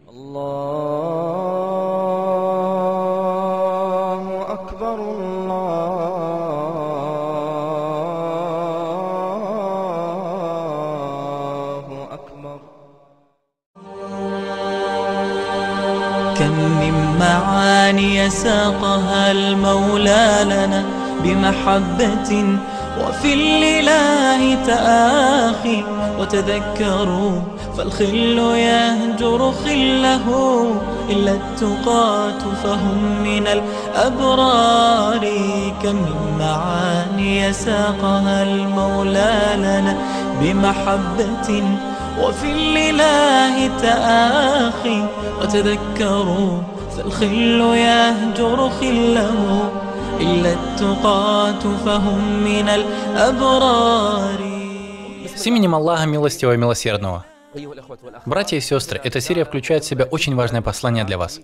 Аллаху Акбар, Аллаху Акбар. كم من معاني ساقها المولى لنا بمحبة وفي الإله تآخي وتذكروا فالخل يهجر خله إلا التقاة فهم من الأبرار. كم من معاني ساقها المولى لنا بمحبة وفي الإله تآخي وتذكروا فالخل يهجر خله إلا التقاة فهم من الأبرار. С именем Аллаха Милостивого и Милосердного. Братья и сестры, эта серия включает в себя очень важное послание для вас.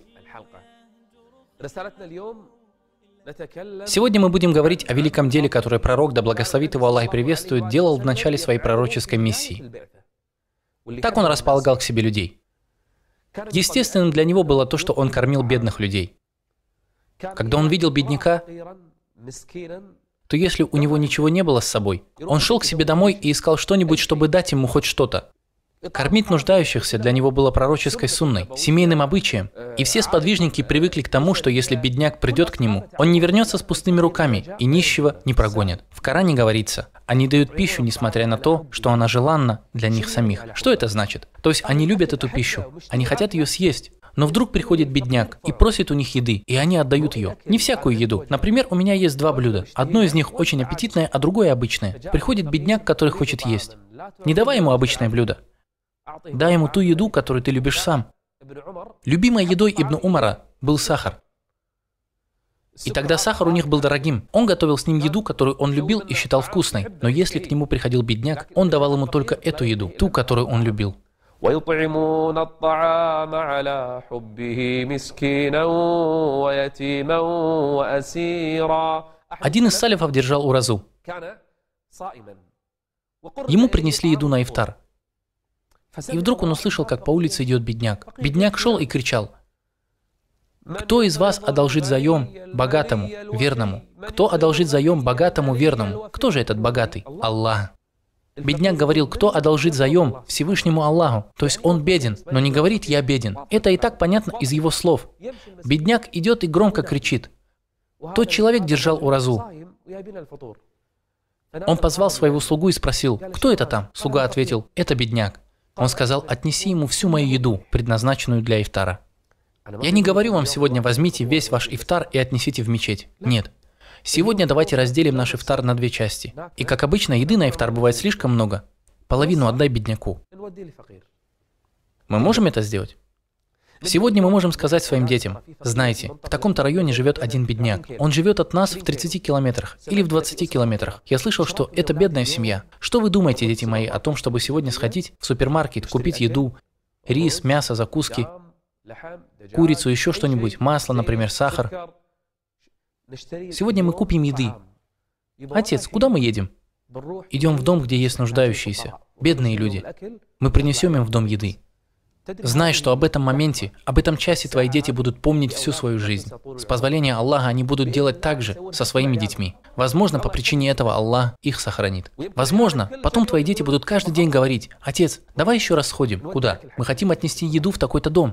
Сегодня мы будем говорить о великом деле, которое пророк, да благословит его Аллах и приветствует, делал в начале своей пророческой миссии. Так он располагал к себе людей. Естественным для него было то, что он кормил бедных людей. Когда он видел бедняка, то если у него ничего не было с собой, он шел к себе домой и искал что-нибудь, чтобы дать ему хоть что-то. Кормить нуждающихся для него было пророческой сунной, семейным обычаем, и все сподвижники привыкли к тому, что если бедняк придет к нему, он не вернется с пустыми руками, и нищего не прогонят. В Коране говорится, они дают пищу, несмотря на то, что она желанна для них самих. Что это значит? То есть они любят эту пищу, они хотят ее съесть. Но вдруг приходит бедняк и просит у них еды, и они отдают ее. Не всякую еду. Например, у меня есть два блюда. Одно из них очень аппетитное, а другое обычное. Приходит бедняк, который хочет есть. Не давай ему обычное блюдо. Дай ему ту еду, которую ты любишь сам. Любимой едой Ибн Умара был сахар. И тогда сахар у них был дорогим. Он готовил с ним еду, которую он любил и считал вкусной. Но если к нему приходил бедняк, он давал ему только эту еду, ту, которую он любил. ويطعمون الطعام على حبه مسكينا ويتيما وأسيرا. Один из салифов держал уразу. Ему принесли еду на ифтар. И вдруг он услышал, как по улице идет бедняк. Бедняк шел и кричал: «Кто из вас одолжит заем богатому, верному? Кто одолжит заем богатому, верному? Кто же этот богатый? Аллах». Бедняк говорил: кто одолжит заем Всевышнему Аллаху. То есть он беден, но не говорит: я беден. Это и так понятно из его слов. Бедняк идет и громко кричит. Тот человек держал уразу. Он позвал своего слугу и спросил: кто это там? Слуга ответил: это бедняк. Он сказал: отнеси ему всю мою еду, предназначенную для ифтара. Я не говорю вам сегодня: возьмите весь ваш ифтар и отнесите в мечеть. Нет. Сегодня давайте разделим наш ифтар на две части. И как обычно, еды на ифтар бывает слишком много. Половину отдай бедняку. Мы можем это сделать? Сегодня мы можем сказать своим детям: знаете, в таком-то районе живет один бедняк. Он живет от нас в 30 километрах или в 20 километрах. Я слышал, что это бедная семья. Что вы думаете, дети мои, о том, чтобы сегодня сходить в супермаркет, купить еду, рис, мясо, закуски, курицу, еще что-нибудь, масло, например, сахар? Сегодня мы купим еды. Отец, куда мы едем? Идем в дом, где есть нуждающиеся, бедные люди. Мы принесем им в дом еды. Знай, что об этом моменте, об этом часе твои дети будут помнить всю свою жизнь. С позволения Аллаха они будут делать так же со своими детьми. Возможно, по причине этого Аллах их сохранит. Возможно, потом твои дети будут каждый день говорить: отец, давай еще раз сходим. Куда? Мы хотим отнести еду в такой-то дом.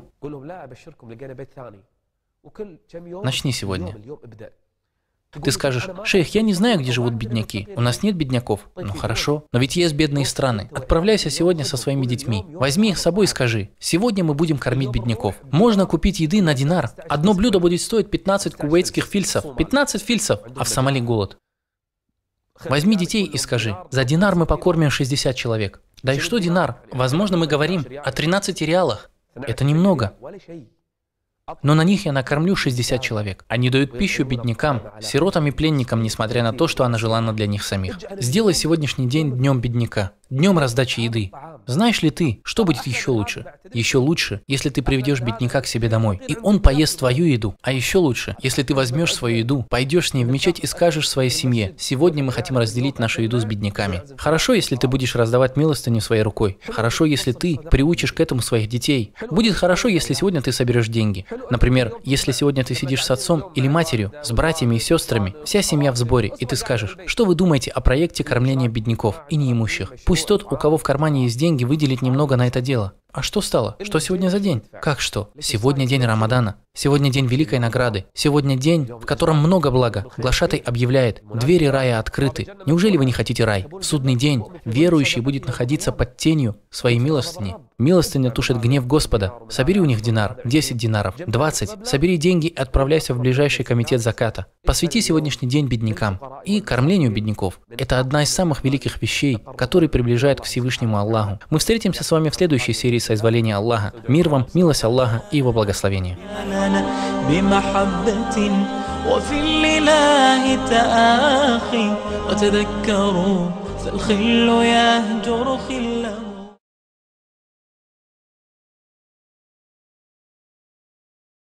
Начни сегодня. Ты скажешь: шейх, я не знаю, где живут бедняки. У нас нет бедняков. Ну хорошо, но ведь есть бедные страны. Отправляйся сегодня со своими детьми. Возьми их с собой и скажи: сегодня мы будем кормить бедняков. Можно купить еды на динар. Одно блюдо будет стоить 15 кувейтских фильсов. 15 фильсов, а в Сомали голод. Возьми детей и скажи: за динар мы покормим 60 человек. Да и что динар? Возможно, мы говорим о 13 реалах. Это немного. Но на них я накормлю 60 человек. Они дают пищу беднякам, сиротам и пленникам, несмотря на то, что она желанна для них самих. Сделай сегодняшний день днем бедняка, днем раздачи еды. Знаешь ли ты, что будет еще лучше? Еще лучше, если ты приведешь бедняка к себе домой, и он поест твою еду. А еще лучше, если ты возьмешь свою еду, пойдешь с ней в мечеть и скажешь своей семье: сегодня мы хотим разделить нашу еду с бедняками. Хорошо, если ты будешь раздавать милостыню своей рукой. Хорошо, если ты приучишь к этому своих детей. Будет хорошо, если сегодня ты соберешь деньги. Например, если сегодня ты сидишь с отцом или матерью, с братьями и сестрами, вся семья в сборе, и ты скажешь: что вы думаете о проекте кормления бедняков и неимущих? Пусть тот, у кого в кармане есть деньги, выделит немного на это дело. А что стало? Что сегодня за день? Как что? Сегодня день Рамадана. Сегодня день великой награды. Сегодня день, в котором много блага. Глашатай объявляет: двери рая открыты. Неужели вы не хотите рай? В судный день верующий будет находиться под тенью своей милостыни. Милостыня тушит гнев Господа. Собери у них динар, 10 динаров, 20. Собери деньги и отправляйся в ближайший комитет заката. Посвяти сегодняшний день беднякам и кормлению бедняков. Это одна из самых великих вещей, которые приближают к Всевышнему Аллаху. Мы встретимся с вами в следующей серии соизволения Аллаха. Мир вам, милость Аллаха и Его благословение. وفي الإله تآخي وتذكروا فالخل يهجر خلا